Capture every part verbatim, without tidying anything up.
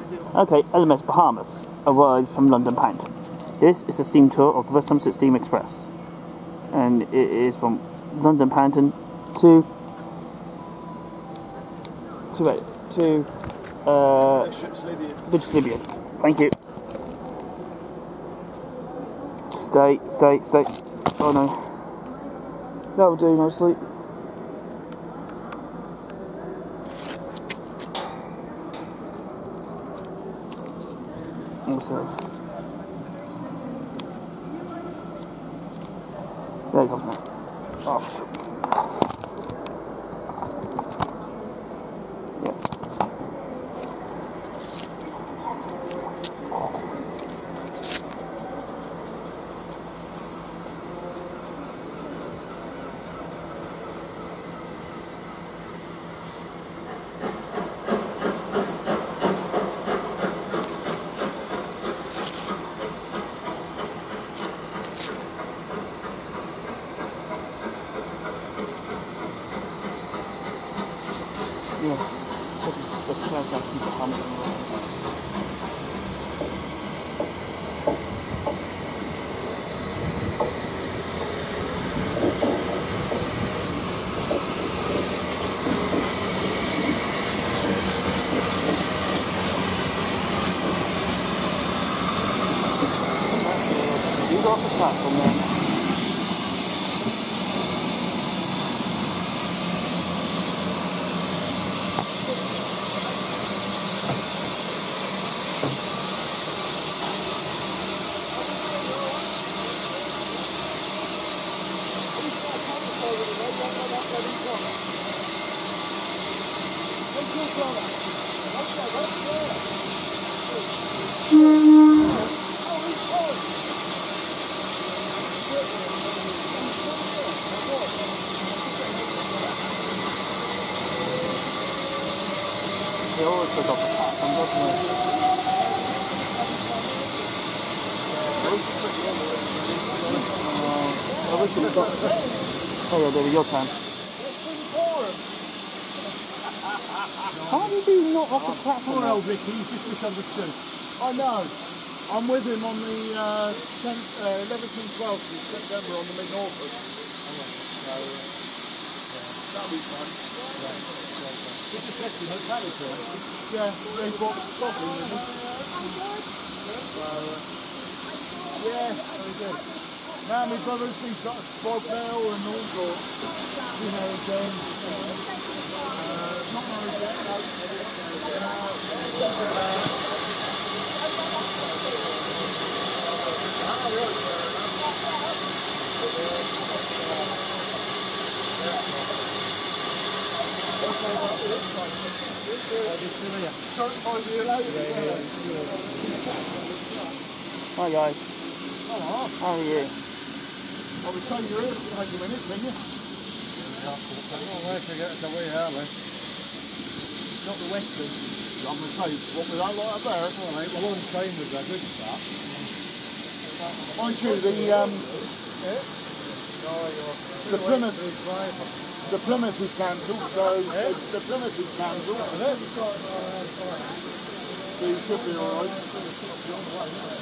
Okay, L M S Bahamas arrived from London Paddington. This is a steam tour of the Somerset Steam Express, and it is from London Paddington to to wait, to uh, Bishops Lydeard. Thank you. Stay, stay, stay. Oh no, that will do nicely. Also, there it comes now. Oh, yeah. Yeah, let's try to keep the Bahamas. You got the platform there. They always pick up the platform, doesn't it? Uh, I wish it was got... Oh yeah, David, your turn. How did he not off the platform? Poor old Ricky, he's just misunderstood. I know. I'm with him on the uh, tenth, uh, eleventh and twelfth of September on the Mid-Norfolk. So, uh, that'll be fun. We just left him at Paddington. Yeah, they bought coffee with him. So, uh, yeah, very good. Now my brother's been sort of spoiled now and all sorts. You know, again. Uh, not married yet, no. Hi guys. Hello. How are you? I was saying you're here for twenty minutes, didn't you? Well, where to get to Wee Harley? Not the Western. I'm going to say, what we don't like about it. Well, mate, the long train was a good start. Mind you, the, um, the Plymouth, the Plymouth is cancelled, so the, the Plymouth is cancelled. So you should be alright.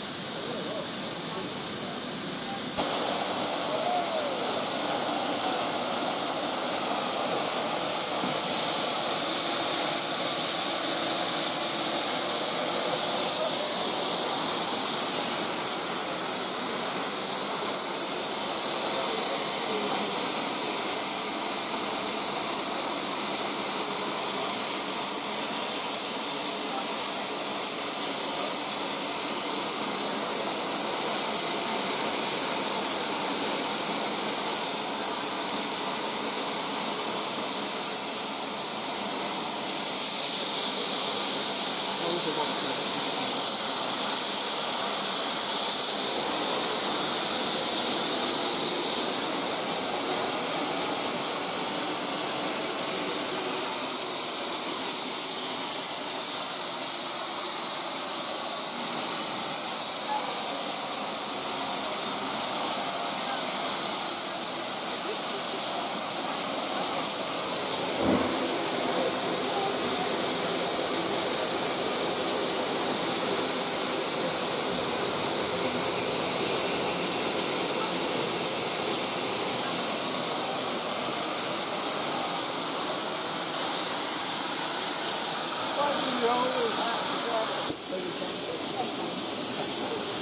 always have to go.